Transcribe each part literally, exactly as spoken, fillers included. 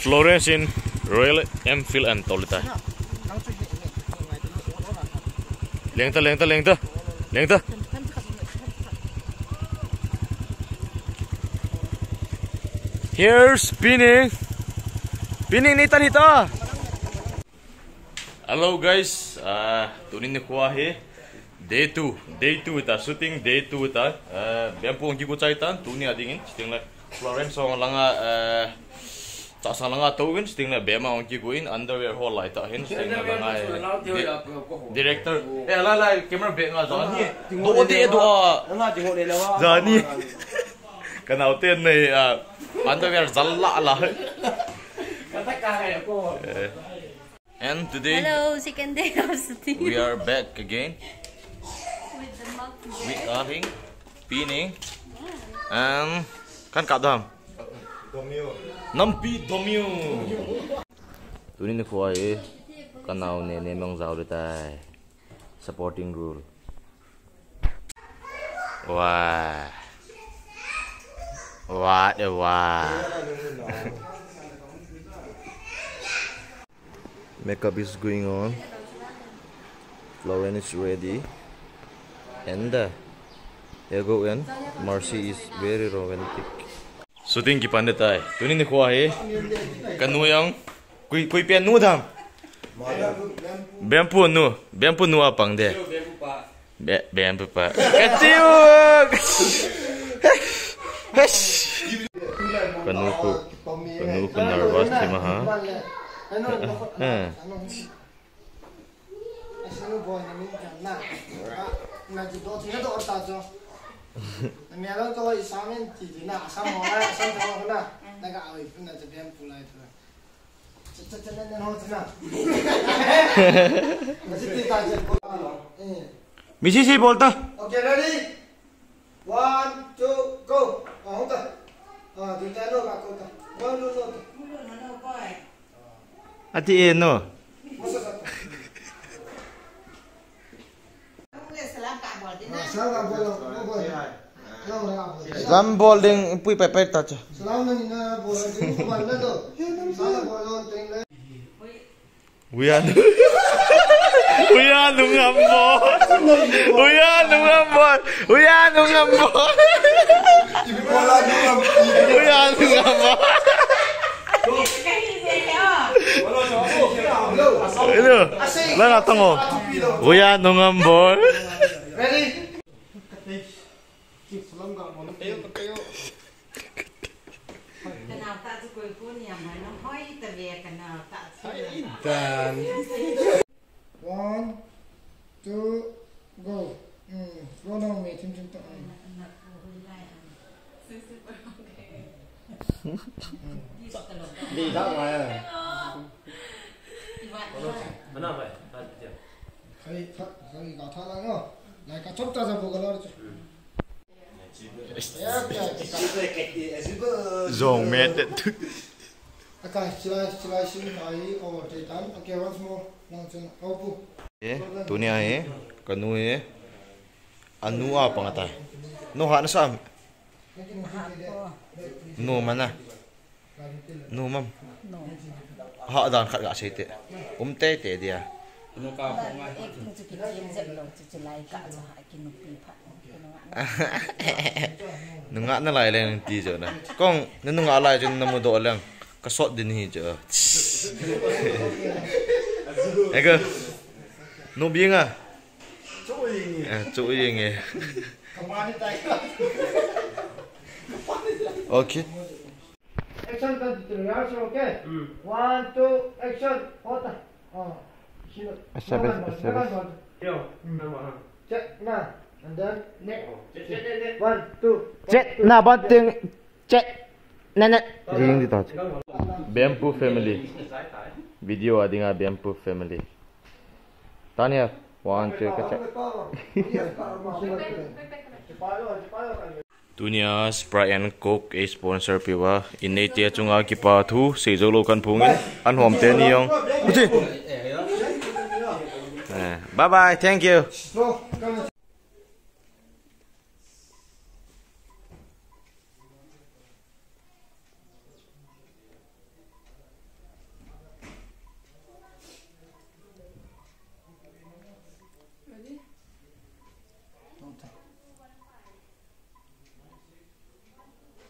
Florence in Royal Enfield and Tolita. Lengta, lengta, lengta, lengta. Here's spinning. Spinning nita nita. Hello guys. Uh, tunin ni kuah he. Day two, day two ita shooting day two ita. Uh, biampu angki ku caitan. Tuni adingin. Sting la Florence song langa. Uh, tak sang langa tahu kan. Sting la biama angki kuin underwear hall lah ita hin. Sting la langa. Director. Eh la la camera back nga Johnny. Dua dia dua. Johnny. Kenal tên này underwear zalla lah. And today, hello, second day of shooting. We are back again. With the mug. We are in pinning and kan kat dam. Domio. Nampi domio. Tu ni nak kuai kanau ni memang jauh detai. Supporting rule. Wah. What a wow. Makeup is going on. Florence is ready. And uh, here go in. Marcy is very romantic. Shooting ki pandai tai. Tunin ni kuah he. Kanu yang kui kui pian nu dham. Bempu nu, bempu nu apang de. Be bempu pa. Kecil. Kanu ku, kanu ku nervous sih mah. Eh. Misi sih bolta. Okay, ready? One, two, go. Ah, hold on. Ah, di talo ka ko ta. One, two, go. Ati eno. Salam bowling pui pepe ta cha. Salam na ina bowling ko ban na do. Salam bowling teng le. Uyan. Uyan nungambo. Uyan nungambo. Uyan nungambo. Uyan nungambo. Itu. Lah datang oh. Uyan nungambo. Ready? Salam ka mo. Tayo tayo. Kenal tak cukup pun yang mana hoi terbiak kenal tak. Dan. One, two, go. Hmm, go down me, tim tim tim. Đi ra ngoài à? Mana vậy? Khai thắt, khai gạo thắt lại nhá. Lại cả chốc ta ra bộ cái đó. Zong met. Okay, sila sila sini kai over titan. Okay, once more. Langsung opu. Eh, tu ni eh. Kanu eh. Anu apa ngatai? No hak nasam. No mana? No mam. No. Hak dan kat kat sete. Um te te dia. No ka ko ngai. Ek nu cuci kim zek lo cuci lai ka lo ha kin nu pi phat. Nungak na lai lang ti jo na. Kong nungak lai jo na mo do lang. Kasot din hi jo. Eka. No bieng ah. Cui. Eh, cui nge. Okay. Action kan dito ya, okay? One, two, action. Hota. Oh. Sino? Seven, seven. Yo, nama. Check na. And then next. One, two. Cek na banting. Cek. Nana. Ring dito. Bamboo family. Video adinga Bamboo family. Tanya, one, two, cek. Dunia Sprite and Coke a sponsor piwa. Ini tia chunga ki pa thu se jolo kan phungin an hom te ni yong. Bye bye, thank you.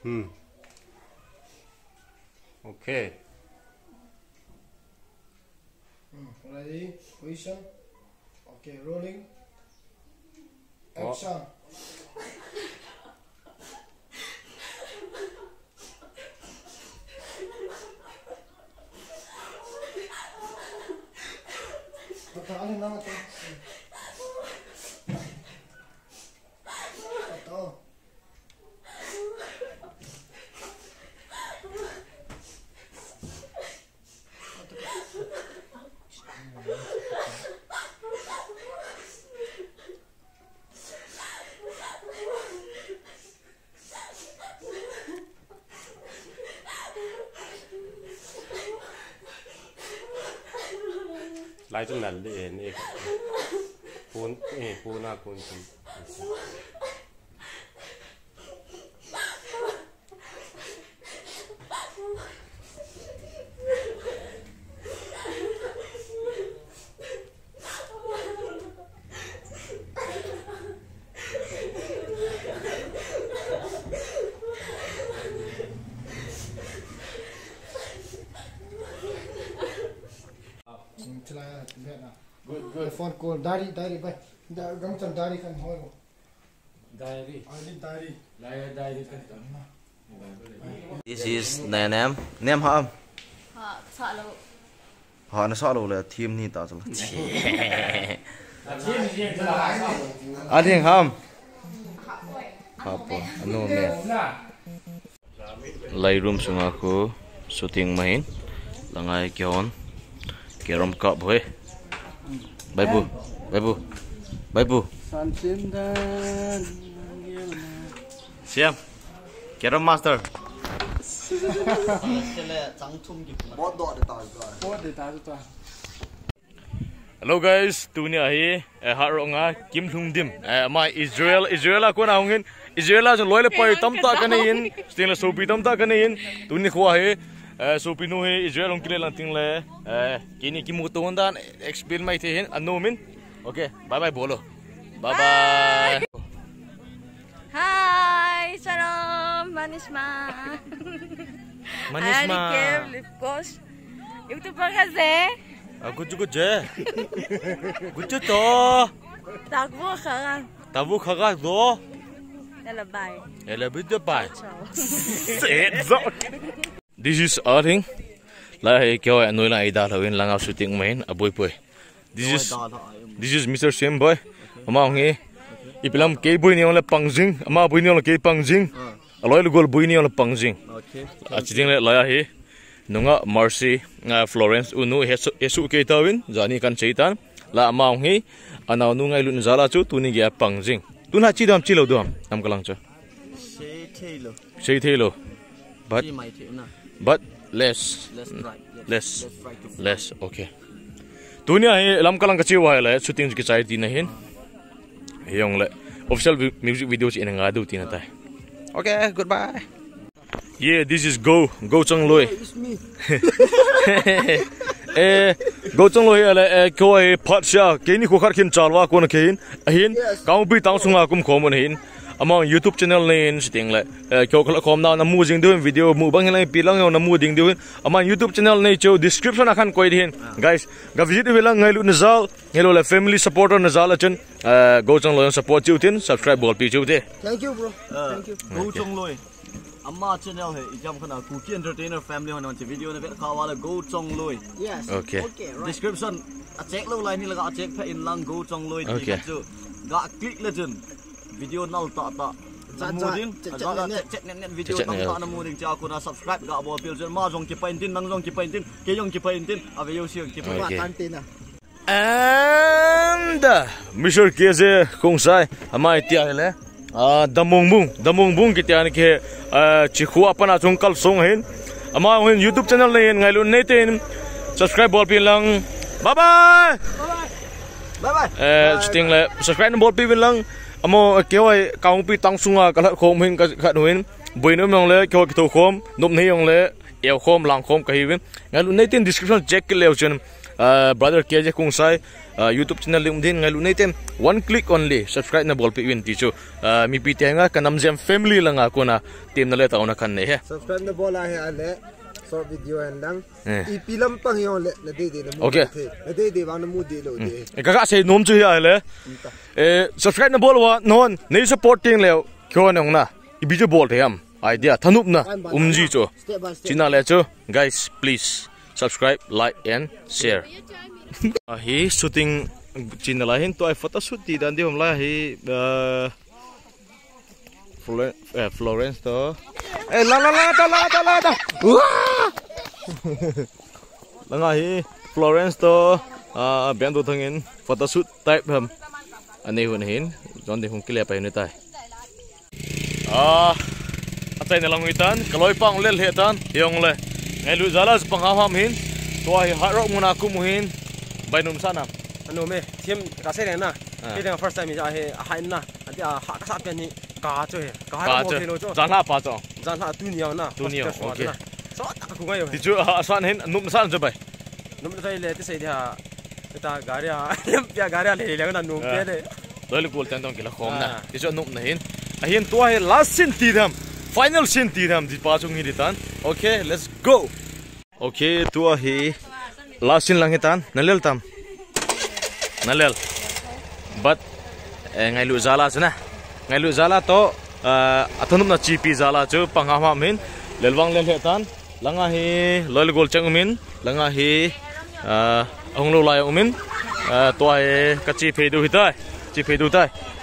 Hmm. Okay. Ready? Position. Okay, rolling. Action. Okay, alin nama tu? Betul. Lại trong lần đi này. Phun, eh, phun na phun phun. Good, good. Phone call. Dari, dari, bhai. Gam chal dari kan hoy. Diary. Ali dari. Diary, diary kan. This is nè nem nem hả ông? Họ sợ là Họ nó sợ đâu là thêm ni tao rồi. À thiên không? Apa? Anu ni. Lightroom sung aku shooting main. Langai kion. Kerom kap boy. Bye bu. Bye bu. Bye bu. Siap. Kerom master. Hello guys, tu ni ahi harong kim thum dim. Ma Israel Israel aku na hongin. Israel jong loyal pai tam ta kanin. Sting la sopi tam ta kanin. Tu ni khwa he sopi no he Israel ong kile lang ting le. Kini ki mu to dan explain mai the hin anu min. Okay, bye bye bolo. Bye bye. Hi, shalom, Manishma. Manishma. Ani Kev, Lipkosh. YouTuber kasi. Aku juga je. Gucu to. Takbo ka nga. Tabu khaga do. Yalla, bye. Ela bitte bye. Ciao. This is our thing. La he kyo anoi la ida lawin langaw shooting main aboy boy. This is This is Mister Shem boy. Ama ngi ipilam ke boy ni la pangjing. Ama boy ni la ke pangjing. Aloy gol boy ni la pangjing. Okay. Achiting le la he nunga Mercy nga Florence unu hesu hesu ke tawin jani kan cheitan la ama ngi anaw nu ngai lun zala chu tuni ge pangjing. Tun ha chi dam chi lo dam nam kalang cha. Sei thelo. Sei thelo. But but less less less okay. Dunia he lam kalang kachi wa la shooting ki chai ti na hin. Yong le official music videos in nga du ti na tai. Okay, goodbye. Yeah, this is Go Go Chang Loi. It's me. Eh, Go Chang Loi la ko ai phat sha ke ni ko khar khin chalwa ko na khin ahin kaung bi tang sunga kum khom na hin among YouTube channel nen sting la ko khla khom na na mu jing du video mu bang lai pilang na mu ding du among YouTube channel nei cho description akhan koi din guys ga visit velang ngai lu nazal hello la family supporter nazal chen Go Chang Loi support you tin subscribe bol pi chu te. Thank you, bro. Thank you. Go Chong Loi. Amma channel hai ijam khana Cookie Entertainer family hon on video na be khawala Go Chong Loi. Yes. Okay. Description a check lo line ni laga check pha in lang Go Chong Loi ti chu ga click legend video nal ta ta mudin ga check net net video tang ta na mudin cha ko na subscribe ga bo pil chen ma jong ki pain tin nang jong ki pain tin ke jong ki pain tin ave yo siang ki pa tan tin na. And Mister Keze kung sai amai tia hele ah damong bung damong bung kita ni ke chi khua pana chung kal song hin ama hin YouTube channel nei ngai lu nei ten subscribe bol pi lang bye bye Bye bye. eh sting le subscribe bol pi lang amo kewai kaung pi tang sunga kala khom hin ka kha nuin buino mong le kewai ki to khom nop nei yong le eo khom lang khom ka hi win ngai lu nei ten description check ke le chen brother K J kung sai YouTube channel lim din ngai lu nei tem one click only subscribe na bol pi win ti chu mi pi te nga kanam jam family langa ko na team na le ta ona kan ne he subscribe na bola he ale short video and lang i pilam pang yo le na de de na mu okay na de de bang na mu de lo de e ka ka se nom chu ya le e subscribe na bol wa non nei supporting le kyo nong na i bi ju bol the am idea thanup na umji chu china le chu guys please subscribe like and share hi shooting china la hin to ai photo shoot ti dan di hom la hi Florence to eh la la la ta la ta la ta la nga hi Florence to a ben do thangin photo shoot type ham ani hun hin jon de hung clear pa ni tai a atai na lang itan kaloi pang lel he tan yong le ngai lu zala pang ham hin to ai ha ro muna ku mu hin bainum sana anu me team ka se na ke dang first time ja he ha na atia ha ka sa pe ni ka cho he ka ha mo pe lo cho jan ha pa cho jan ha tu niao na tu niao okay so ta ku ngai yo ti chu san hin num san cho bai num sai le ti sai dia ta garia lem ya garia le le na num pe de loi gol tan dong ki la khom na ti chu num na hin a hin to he last sin ti dam final sin ti dam di pa chung hi di tan okay let's go okay to hi last sin lang hitan nalel tam nalel but ngai lu zala chana ngai lu zala to athanum na chi pi zala chu pangama min lelwang lel hetan langa hi lol gol chang min langa hi ong lo lai umin to ai ka chi phe du hitai chi phe du tai